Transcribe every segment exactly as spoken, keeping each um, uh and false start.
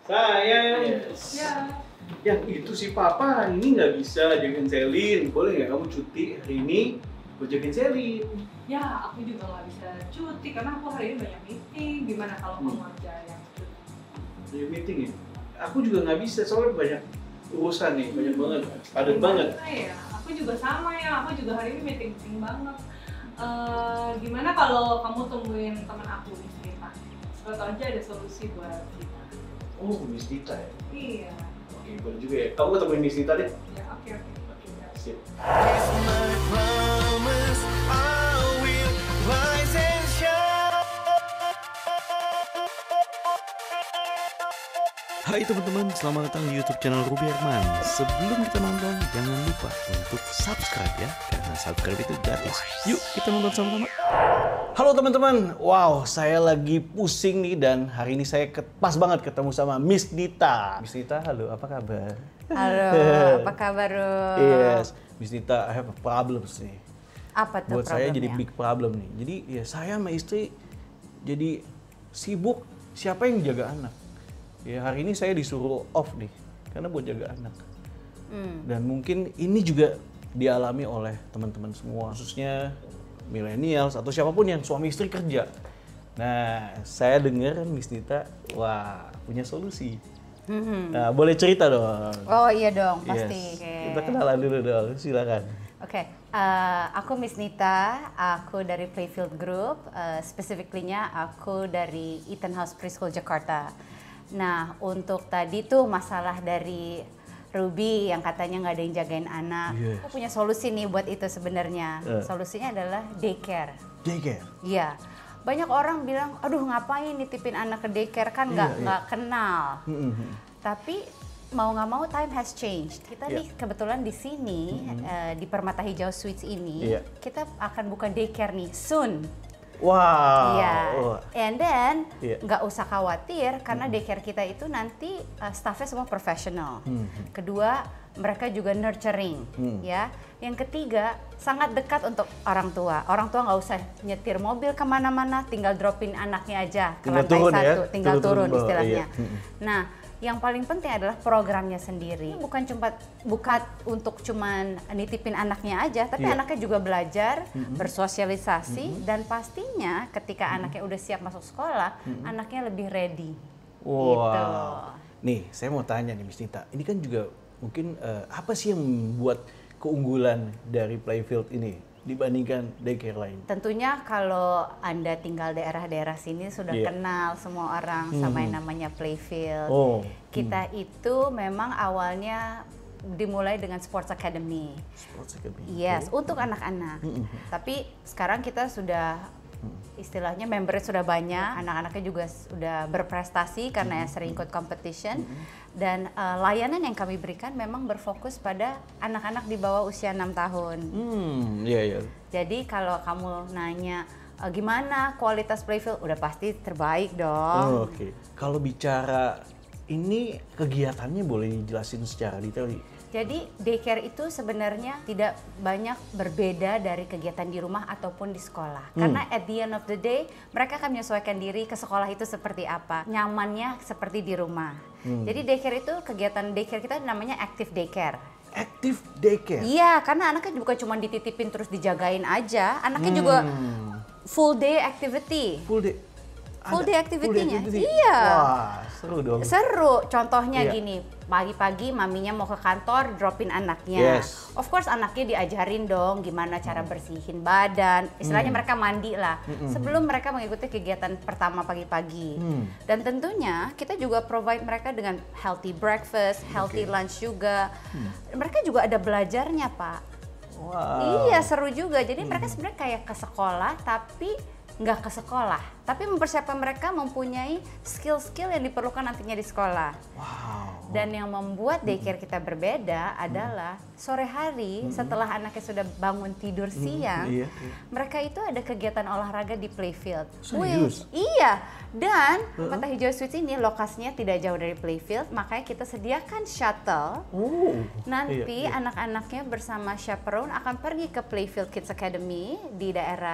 Sayang. Yes. Ya. Yang itu si Papa hari ini nggak bisa jagain Selin. Boleh nggak kamu cuti hari ini buat jagain Selin? Ya, aku juga nggak bisa cuti karena aku hari ini banyak meeting. Gimana kalau Hmm. kamu aja yang cuti? Di meeting ya? Aku juga nggak bisa soalnya banyak urusan nih, banyak banget, padat banget. Ya, aku juga sama ya. Aku juga hari ini meeting-meeting banget. Uh, gimana kalau kamu tungguin teman aku di Cerita? Siapa aja ada solusi buat kita. Oh, Miss Dita ya? Iya. Oke, boleh juga ya. Kamu ketemuin Miss Dita deh. Ya, oke oke. Oke, sip. Hai teman-teman, selamat datang di YouTube channel Ruby Herman. Sebelum kita nonton, jangan lupa untuk subscribe ya, karena subscribe itu gratis. Yuk, kita nonton sama-sama. Halo teman-teman, wow, saya lagi pusing nih dan hari ini saya ke- pas banget ketemu sama Miss Dita. Miss Dita, halo, apa kabar? Halo, apa kabar? Ru? Yes, Miss Dita, I have a problem sih. Apa tuh Buat saya jadi problemnya? big problem nih. Jadi ya saya sama istri jadi sibuk. Siapa yang jaga anak? Ya hari ini saya disuruh off nih karena buat jaga anak. Hmm. Dan mungkin ini juga dialami oleh teman-teman semua, khususnya millennials atau siapapun yang suami istri kerja. Nah, saya dengar Miss Dita, wah punya solusi. Hmm. Nah, boleh cerita dong. Oh iya dong, Yes. pasti. Oke. Kita kenalan dulu dong, silakan. Oke, eh, aku Miss Nita, aku dari Playfield Group, uh, specifically-nya aku dari Eton House Preschool Jakarta. Nah, untuk tadi tuh masalah dari Ruby yang katanya nggak ada yang jagain anak, Yes. aku punya solusi nih buat itu sebenarnya. Eh. Solusinya adalah daycare. Daycare. Iya, banyak orang bilang, aduh ngapain nitipin anak ke daycare kan nggak Iya, nggak kenal. Mm-mm. Tapi mau nggak mau time has changed. Kita Iya. nih kebetulan di sini eh, di Permata Hijau Suites ini Iya. kita akan buka daycare nih soon. Wow. Iya. Wah. And then Iya. nggak usah khawatir karena daycare kita itu nanti uh, staffnya semua profesional. Hmm. Kedua, mereka juga nurturing, Hmm. ya. Yang ketiga, sangat dekat untuk orang tua. Orang tua nggak usah nyetir mobil kemana-mana, tinggal dropin anaknya aja ke Tinggal lantai turun ya, satu, tinggal turun-turun turun bawah, istilahnya. iya. Hmm. Nah, yang paling penting adalah programnya sendiri. Bukan cuma bukan untuk cuman nitipin anaknya aja, tapi Iya. anaknya juga belajar, bersosialisasi, dan pastinya ketika anaknya udah siap masuk sekolah, anaknya lebih ready. Wow. Gitu. Nih, saya mau tanya nih Miss Nita. Ini kan juga mungkin eh, apa sih yang membuat keunggulan dari Playfield ini dibandingkan daycare lain? Tentunya kalau Anda tinggal daerah-daerah sini sudah Iya. kenal semua orang sama yang namanya Playfield. Oh. Kita itu memang awalnya dimulai dengan Sports Academy. Sports Academy. Yes, Oke. untuk anak-anak. Mm-mm. Tapi sekarang kita sudah istilahnya membernya sudah banyak, anak-anaknya juga sudah berprestasi karena ya sering ikut competition. Dan eh, layanan yang kami berikan memang berfokus pada anak-anak di bawah usia enam tahun. Hmm, iya iya. Jadi kalau kamu nanya eh, gimana kualitas Playfield, udah pasti terbaik dong. Oh, Oke. Kalau bicara ini kegiatannya boleh dijelasin secara detail nih? Jadi daycare itu sebenarnya tidak banyak berbeda dari kegiatan di rumah ataupun di sekolah. Hmm. Karena at the end of the day, mereka akan menyesuaikan diri ke sekolah itu seperti apa. Nyamannya seperti di rumah. Hmm. Jadi daycare itu, kegiatan daycare kita namanya active daycare. Active daycare. Iya, karena anaknya bukan cuma dititipin terus dijagain aja. Anaknya juga Hmm. full day activity. Full day. Full Ada day activity-nya. activity? Iya. Wah, seru dong. Seru, contohnya Iya. gini, pagi-pagi maminya mau ke kantor, dropin anaknya. Yes. Of course anaknya diajarin dong gimana cara bersihin badan, istilahnya mereka mandi lah, sebelum mereka mengikuti kegiatan pertama pagi-pagi. Hmm. Dan tentunya kita juga provide mereka dengan healthy breakfast, healthy Oke. lunch juga. Mereka juga ada belajarnya, Pak. Wow. Iya, seru juga. Jadi mereka sebenarnya kayak ke sekolah tapi nggak ke sekolah, tapi mempersiapkan mereka mempunyai skill-skill yang diperlukan nantinya di sekolah. Wow. Dan yang membuat daycare kita berbeda adalah sore hari setelah anaknya sudah bangun tidur siang, iya, iya. mereka itu ada kegiatan olahraga di Playfield. Serius? Wih, iya. Dan Permata Hijau Suites ini lokasinya tidak jauh dari Playfield, makanya kita sediakan shuttle. Oh. Nanti Iya, iya. anak-anaknya bersama chaperone akan pergi ke Playfield Kids Academy di daerah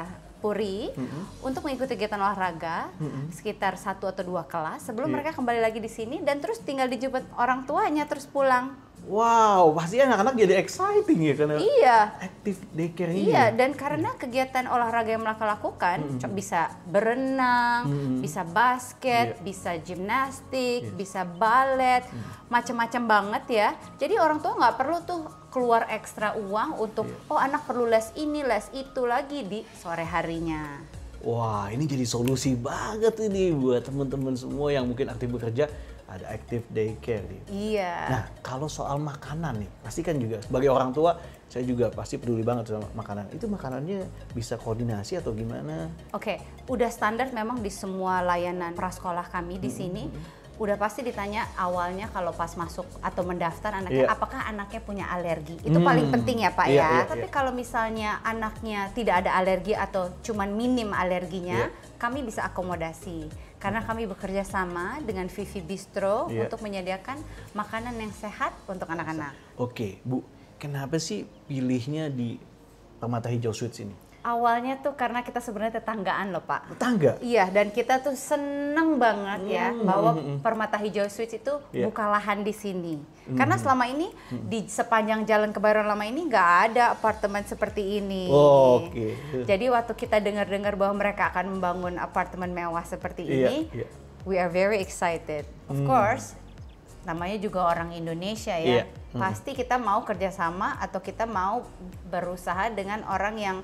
Puri mm-hmm. untuk mengikuti kegiatan olahraga mm-hmm. sekitar satu atau dua kelas sebelum yeah. mereka kembali lagi di sini dan terus tinggal dijemput orang tuanya terus pulang. Wow, pasti anak-anak jadi exciting ya karena iya. active daycare ini. Iya, dan karena kegiatan olahraga yang mereka lakukan mm-hmm. bisa berenang, mm-hmm. bisa basket, yeah. bisa gimnastik, yeah. bisa balet, mm. macam-macam banget ya. Jadi orang tua nggak perlu tuh keluar ekstra uang untuk yeah. oh anak perlu les ini, les itu lagi di sore harinya. Wah, ini jadi solusi banget ini buat teman-teman semua yang mungkin aktif bekerja. Ada active daycare nih. Iya. Nah, kalau soal makanan nih, pasti kan juga sebagai orang tua, saya juga pasti peduli banget sama makanan. Itu makanannya bisa koordinasi atau gimana? Oke, udah standar memang di semua layanan prasekolah kami di sini. Mm-hmm. Udah pasti ditanya awalnya kalau pas masuk atau mendaftar anaknya, yeah. apakah anaknya punya alergi? Itu hmm. paling penting ya Pak yeah, ya. Yeah, Tapi yeah. kalau misalnya anaknya tidak ada alergi atau cuman minim alerginya, yeah. kami bisa akomodasi. Karena kami bekerja sama dengan Vivi Bistro yeah. untuk menyediakan makanan yang sehat untuk anak-anak. Oke, Bu, kenapa sih pilihnya di Permata Hijau Sweets ini? Awalnya tuh karena kita sebenarnya tetanggaan loh Pak. Tetangga? Iya, dan kita tuh seneng banget ya hmm. bahwa Permata Hijau Sweets itu yeah. buka lahan di sini. Hmm. Karena selama ini hmm. di sepanjang Jalan Kebayoran Lama ini nggak ada apartemen seperti ini. Oh, Oke. Okay. Jadi waktu kita dengar-dengar bahwa mereka akan membangun apartemen mewah seperti yeah, ini, yeah. we are very excited. Of hmm. course, namanya juga orang Indonesia ya. Yeah. Hmm. Pasti kita mau kerjasama atau kita mau berusaha dengan orang yang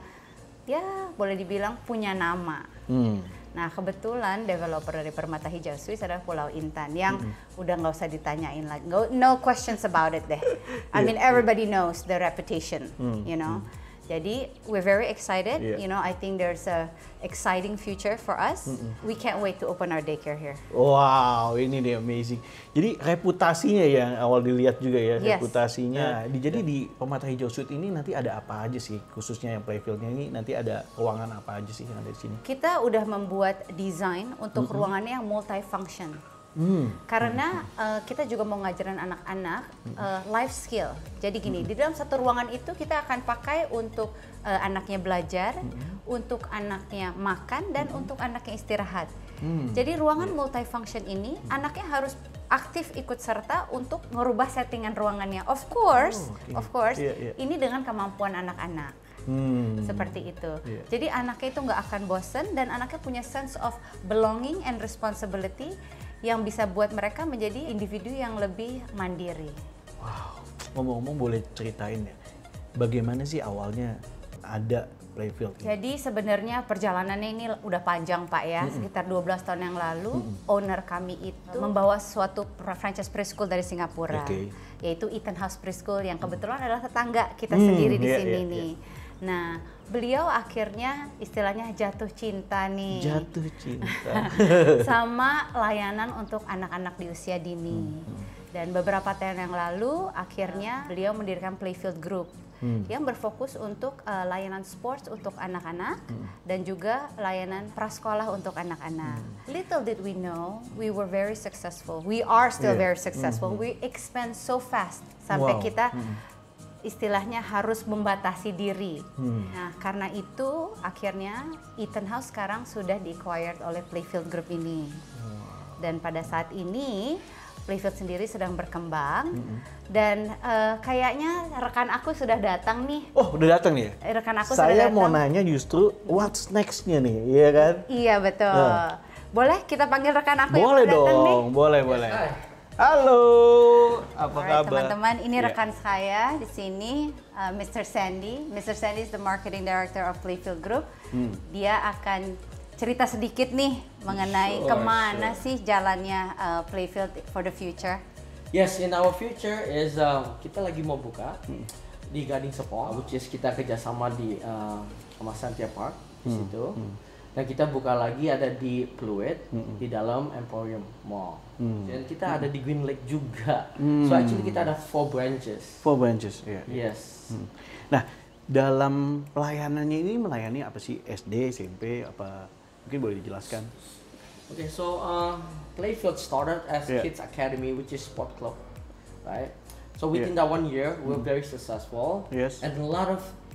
ya boleh dibilang punya nama. Hmm. Nah kebetulan developer dari Permata Hijau Sweets adalah Pulau Intan yang hmm. udah nggak usah ditanyain lagi, no, no questions about it deh. I mean everybody knows the reputation, hmm. you know. Hmm. Jadi we're very excited, yeah. you know. I think there's a exciting future for us. Mm-mm. We can't wait to open our daycare here. Wow, ini deh amazing. Jadi reputasinya yang awal dilihat juga ya, yes. reputasinya. Di, jadi di Permata Hijau Sweets ini nanti ada apa aja sih, khususnya yang playfieldnya ini nanti ada ruangan apa aja sih yang ada di sini? Kita udah membuat desain untuk mm-hmm. ruangannya yang multifunction. Hmm. Karena uh, kita juga mau ngajarin anak-anak uh, life skill. Jadi gini, hmm. di dalam satu ruangan itu kita akan pakai untuk uh, anaknya belajar, hmm. untuk anaknya makan, dan hmm. untuk anaknya istirahat. Hmm. Jadi ruangan yeah. multifunction ini hmm. anaknya harus aktif ikut serta untuk merubah settingan ruangannya. Of course, oh, okay. of course, yeah, yeah. ini dengan kemampuan anak-anak. Hmm. Seperti itu. Yeah. Jadi anaknya itu nggak akan bosen dan anaknya punya sense of belonging and responsibility yang bisa buat mereka menjadi individu yang lebih mandiri. Wow, ngomong-ngomong boleh ceritain ya, bagaimana sih awalnya ada Playfield ini? Jadi sebenarnya perjalanannya ini udah panjang Pak ya, mm-hmm. sekitar dua belas tahun yang lalu, mm-hmm. owner kami itu membawa suatu franchise preschool dari Singapura, okay. yaitu Eton House Preschool yang kebetulan adalah tetangga kita mm, sendiri di yeah, sini yeah, nih. Yeah. Nah, beliau akhirnya istilahnya jatuh cinta nih. Jatuh cinta. sama layanan untuk anak-anak di usia dini. Hmm. Dan beberapa tahun yang lalu akhirnya beliau mendirikan Playfield Group hmm. yang berfokus untuk uh, layanan sports untuk anak-anak hmm. dan juga layanan prasekolah untuk anak-anak. Hmm. Little did we know, we were very successful. We are still yeah. very successful. Hmm. We expand so fast sampai wow. kita hmm. istilahnya harus membatasi diri. Hmm. Nah, karena itu akhirnya Eton House sekarang sudah di-acquired oleh Playfield Group ini. Hmm. Dan pada saat ini Playfield sendiri sedang berkembang hmm. dan uh, kayaknya rekan aku sudah datang nih. Oh, udah datang nih? Rekan aku Saya sudah datang. mau nanya justru what's next-nya nih, iya kan? Iya, betul. Nah. Boleh kita panggil rekan aku boleh yang datang nih? Boleh dong, boleh, boleh. Halo, apa Alright, kabar? Teman-teman, ini yeah. rekan saya di sini, uh, mister Sandy. mister Sandy is the marketing director of Playfield Group. Hmm. Dia akan cerita sedikit nih mengenai sure, kemana sure. sih jalannya uh, Playfield for the future. Yes, in our future is uh, kita lagi mau buka hmm. di Gading Serpong, which is kita kerjasama di uh, Amasantia Park di hmm. situ. Hmm. Dan kita buka lagi ada di Pluit, mm-hmm. di dalam Emporium Mall. Mm. Dan kita mm. ada di Green Lake juga. Mm. So actually kita ada four branches. Four branches, ya. Yeah. Yes. Mm. Nah, dalam pelayanannya ini melayani apa sih? S D, S M P, apa? Mungkin boleh dijelaskan. Okay, so uh, Playfield started as yeah. Kids Academy, which is sport club, right? So within yeah. that one year, we're mm. very successful. Yes. And a lot of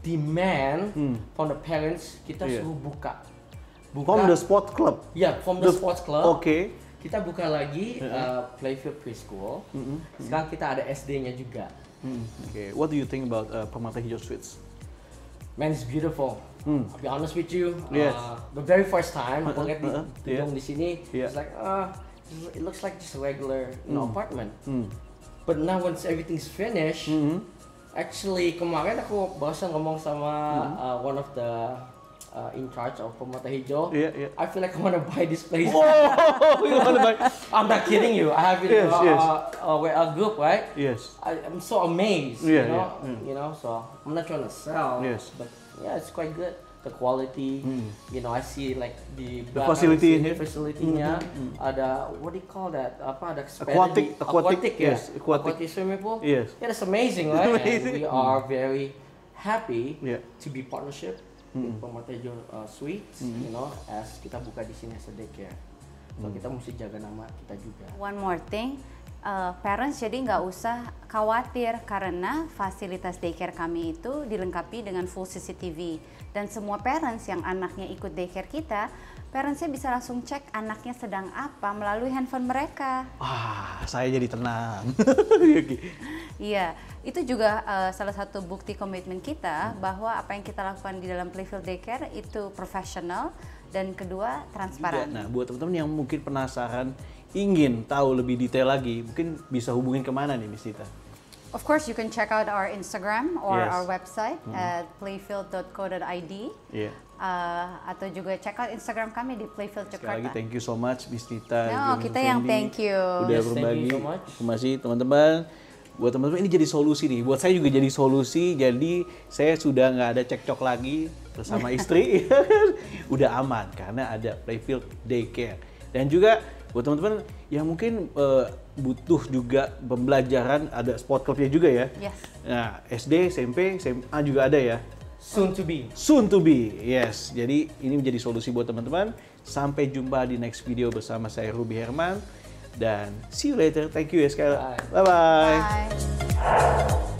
demand Hmm. from the parents, kita Yeah. suruh buka. buka. From the sport club. Yeah, from the, The- sports club. Oke. Okay. Kita buka lagi Uh-huh. uh, Playfield Preschool. Mm-hmm. Sekarang kita ada S D-nya juga. Hmm. Okay. What do you think about uh, Permata Hijau Sweets? Man, it's beautiful. Hmm. I'll be honest with you. Yes. Uh, the very first time aku Uh-uh, lihat di uh-uh, gedung yeah. di sini, Yeah. it's like, uh, it looks like just a regular you know, Hmm. apartment. Hmm. But now once everything's finished, Mhm. actually kemarin aku barusan ngomong sama Hmm. uh, one of the uh, in charge of Permata Hijau. Yeah, yeah. I feel like I wanna buy this place. Oh, you wanna buy? I'm not kidding you. I have it Yes, uh, yes. Uh, uh, a group, right? Yes. I, I'm so amazed, Yeah, you know, yeah, yeah. you know. So I'm not trying to sell, Yes. but yeah, it's quite good. The quality, Mm. you know, I see like the, The belakang facility in sini, here. facility-nya, Mm, mm, ada what do you call that? Apa ada Aquatic- expanded- aquatic, ya? yes, aquatic. swimming pool. Yes. Yeah, that's amazing, right? Amazing. And we are very happy Yeah. to be partnership Mm. with Permata Hijau uh, Sweets, Mm. you know, as kita buka di sini as a daycare. So kita mesti jaga nama kita juga. One more thing, uh, parents jadi nggak usah khawatir karena fasilitas daycare kami itu dilengkapi dengan full C C T V dan semua parents yang anaknya ikut daycare kita, parentsnya bisa langsung cek anaknya sedang apa melalui handphone mereka. Ah, saya jadi tenang. Iya, itu juga uh, salah satu bukti komitmen kita bahwa apa yang kita lakukan di dalam Playfield Daycare itu profesional dan kedua transparan. Nah, buat teman-teman yang mungkin penasaran, ingin tahu lebih detail lagi, mungkin bisa hubungin kemana nih, Miss Nita? Of course, you can check out our Instagram or Yes. our website at playfield dot co dot i d. Iya. Uh, atau juga check out Instagram kami di Playfield Sekali Jakarta. lagi thank you so much Miss Nita. No, Gilman kita yang Fendi, thank you. Udah Yes, thank berbagi you so much. informasi teman-teman. Buat teman-teman ini jadi solusi nih. Buat saya juga jadi solusi. Jadi saya sudah nggak ada cekcok lagi bersama istri. Udah aman karena ada Playfield Daycare. Dan juga buat teman-teman yang mungkin eh, butuh juga pembelajaran, ada sport clubnya juga ya. Yes. Nah, S D, S M P, S M A juga ada ya. Soon to be. Soon to be, yes. Jadi ini menjadi solusi buat teman-teman. Sampai jumpa di next video bersama saya Ruby Herman. Dan see you later. Thank you ya sekali. Bye. Bye-bye. Bye.